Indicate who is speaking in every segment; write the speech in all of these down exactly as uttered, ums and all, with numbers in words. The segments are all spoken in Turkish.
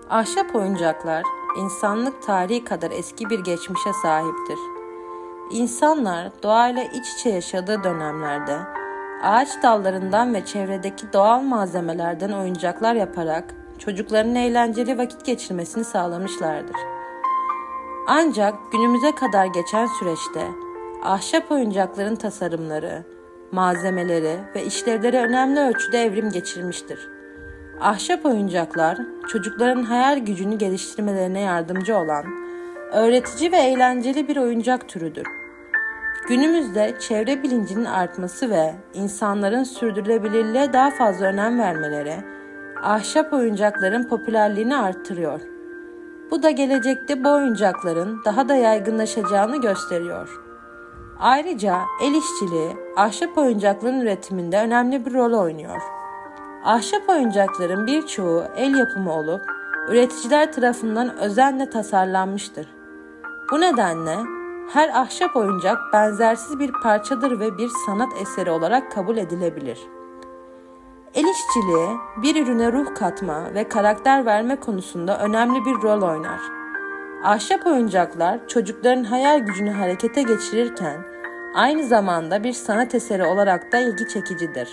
Speaker 1: Ahşap oyuncaklar, insanlık tarihi kadar eski bir geçmişe sahiptir. İnsanlar doğayla iç içe yaşadığı dönemlerde ağaç dallarından ve çevredeki doğal malzemelerden oyuncaklar yaparak çocukların eğlenceli vakit geçirmesini sağlamışlardır. Ancak günümüze kadar geçen süreçte ahşap oyuncakların tasarımları, malzemeleri ve işlevleri önemli ölçüde evrim geçirmiştir. Ahşap oyuncaklar, çocukların hayal gücünü geliştirmelerine yardımcı olan, öğretici ve eğlenceli bir oyuncak türüdür. Günümüzde çevre bilincinin artması ve insanların sürdürülebilirliğe daha fazla önem vermeleri, ahşap oyuncakların popülerliğini arttırıyor. Bu da gelecekte bu oyuncakların daha da yaygınlaşacağını gösteriyor. Ayrıca el işçiliği, ahşap oyuncakların üretiminde önemli bir rol oynuyor. Ahşap oyuncakların birçoğu el yapımı olup, üreticiler tarafından özenle tasarlanmıştır. Bu nedenle her ahşap oyuncak benzersiz bir parçadır ve bir sanat eseri olarak kabul edilebilir. El işçiliği, bir ürüne ruh katma ve karakter verme konusunda önemli bir rol oynar. Ahşap oyuncaklar çocukların hayal gücünü harekete geçirirken, aynı zamanda bir sanat eseri olarak da ilgi çekicidir.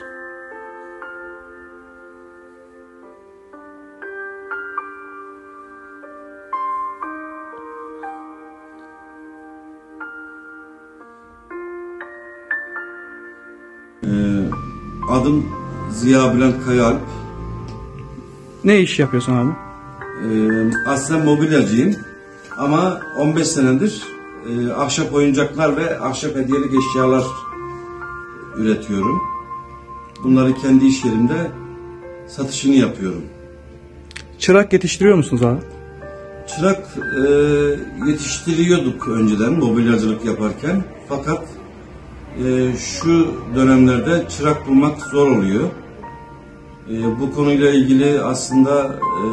Speaker 2: Adım Ziya Bülent Kayaalp.
Speaker 3: Ne iş yapıyorsun abi?
Speaker 2: Ee, aslen mobilyacıyım ama on beş senedir e, ahşap oyuncaklar ve ahşap hediyelik eşyalar üretiyorum. Bunları kendi iş yerimde satışını yapıyorum.
Speaker 3: Çırak yetiştiriyor musunuz abi?
Speaker 2: Çırak e, yetiştiriyorduk önceden mobilyacılık yaparken, fakat e, şu dönemlerde çırak bulmak zor oluyor. E, bu konuyla ilgili aslında e,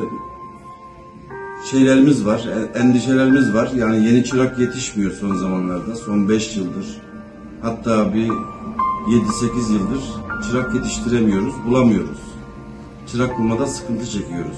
Speaker 2: şeylerimiz var, endişelerimiz var. Yani yeni çırak yetişmiyor son zamanlarda, son beş yıldır. Hatta bir yedi sekiz yıldır çırak yetiştiremiyoruz, bulamıyoruz. Çırak bulmada sıkıntı çekiyoruz.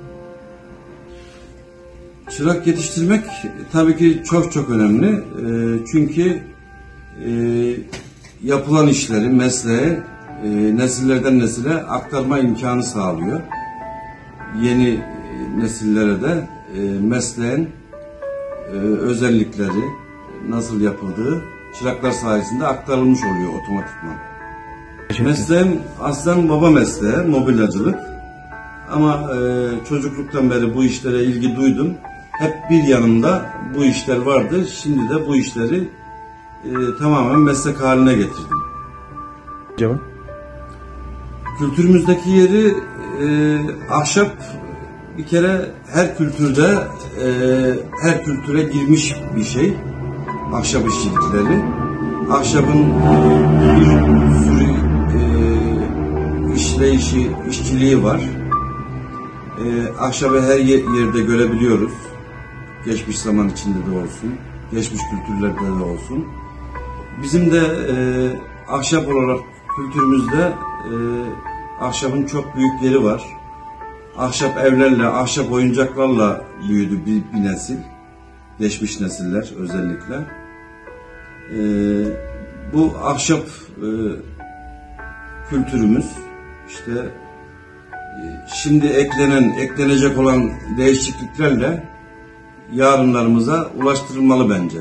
Speaker 2: Çırak yetiştirmek tabii ki çok çok önemli. E, çünkü e, yapılan işleri, mesleği e, nesillerden nesile aktarma imkanı sağlıyor. Yeni nesillere de e, mesleğin e, özellikleri, nasıl yapıldığı çıraklar sayesinde aktarılmış oluyor otomatikman. Mesleğim aslen baba mesleği, mobilyacılık. Ama e, çocukluktan beri bu işlere ilgi duydum. Hep bir yanımda bu işler vardı. Şimdi de bu işleri e, tamamen meslek haline getirdim.
Speaker 3: Cevap?
Speaker 2: Kültürümüzdeki yeri e, ahşap bir kere her kültürde, e, her kültüre girmiş bir şey. Ahşap işçilikleri. Ahşabın bir sürü e, işleyişi, işçiliği var. E, ahşabı her yerde görebiliyoruz. Geçmiş zaman içinde de olsun, geçmiş kültürlerde de olsun. Bizim de e, ahşap olarak kültürümüzde e, ahşabın çok büyük yeri var. Ahşap evlerle, ahşap oyuncaklarla büyüdü bir, bir nesil. Geçmiş nesiller özellikle. E, bu ahşap e, kültürümüz işte e, şimdi eklenen, eklenecek olan değişikliklerle yarınlarımıza ulaştırılmalı bence.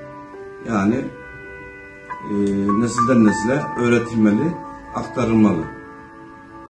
Speaker 2: Yani e, nesilden nesile öğretilmeli, aktarılmalı.